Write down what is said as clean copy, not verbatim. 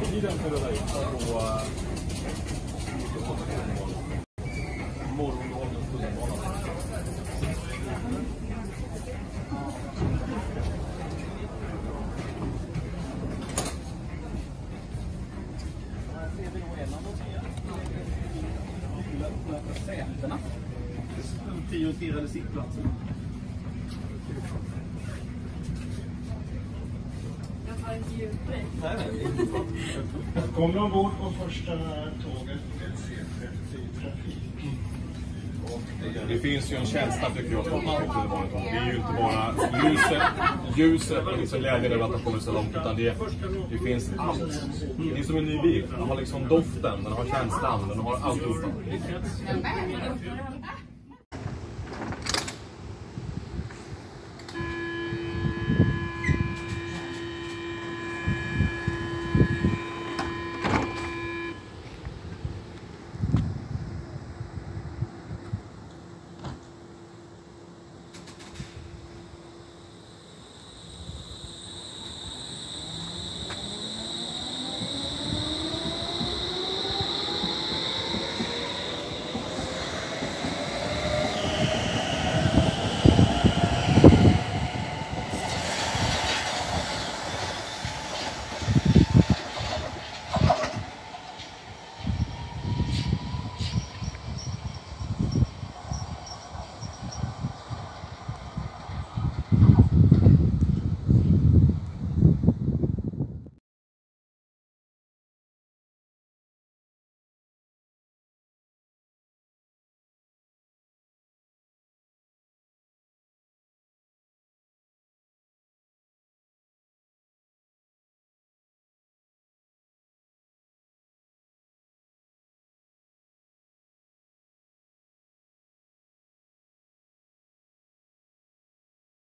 I den för dig på morgondagens tunnelbana. Sätena. 10 sittplatser. Kommer ombord på första tåget med C30 Trafik. Det finns ju en känsla tycker jag som man inte var. Det är ju inte bara ljuset och liksom glädjen över att de kommer så långt, utan det finns allt. Det är som en ny bil. Den har liksom doften, den har känslan, den har allt.